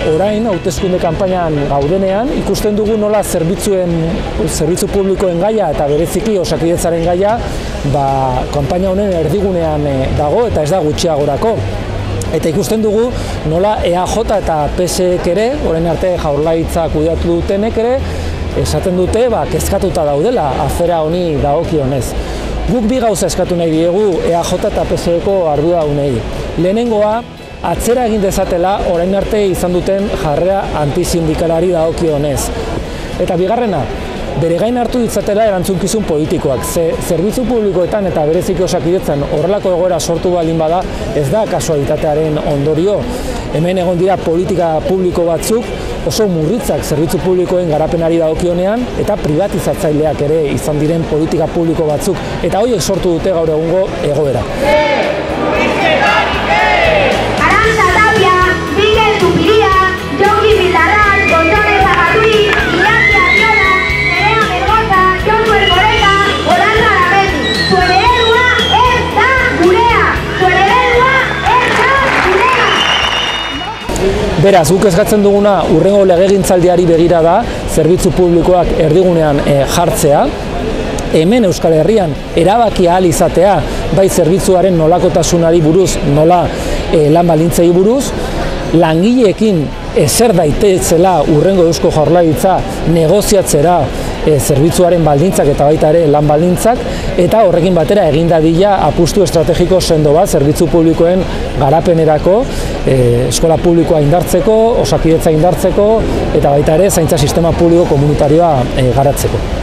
orain hauteskunde kanpainan gaudenean ikusten dugu nola zerbitzu publikoen gaia eta bereziki Osakidetzaren gaia kanpaina honen erdigunean dago eta ez da gutxiagorako. Eta ikusten dugu nola EAJ eta PSek ere, orain arte Jaurlaritza kudeatu dutenek ere, esaten dute kezkatuta daudela afera honi dagokionez. Guk bi gauza eskatu nahi diegu EAJ eta PSeko arduradunei. Lehenengoa, atzera egin dezatela orain arte izan duten jarrera antisindikalari dagokionez. Eta bigarrena, bere gain hartu ditzatela erantzunkizun politikoak. Zerbitzu publikoetan eta bereziki Osakidetzan horrelako egoera sortu baldin bada, ez da kasualitatearen ondorio. Hemen egon dira politika publiko batzuk oso murritzak zerbitzu publikoen garapenari dagokionean eta privatizatzaileak ere izan diren politika publiko batzuk. Eta horiek sortu dute gaur egungo egoera. Beraz, guk eskatzen duguna hurrengo legegintzaldiari begira da zerbitzu publikoak erdigunean jartzea. Hemen Euskal Herrian erabaki ahal izatea, bai zerbitzuaren nolakotasunari buruz, nola lan baldintzei buruz, langileekin ezer daitezela hurrengo Eusko Jaurlaritza negoziatzera zerbitzuaren baldintzak eta baita ere lan baldintzak, eta horrekin batera egin dadila apustu estrategiko sendo bat zerbitzu publikoen garapenerako, eskola publikoa indartzeko, Osakidetza indartzeko, eta baita ere zaintza sistema publiko komunitarioa garatzeko.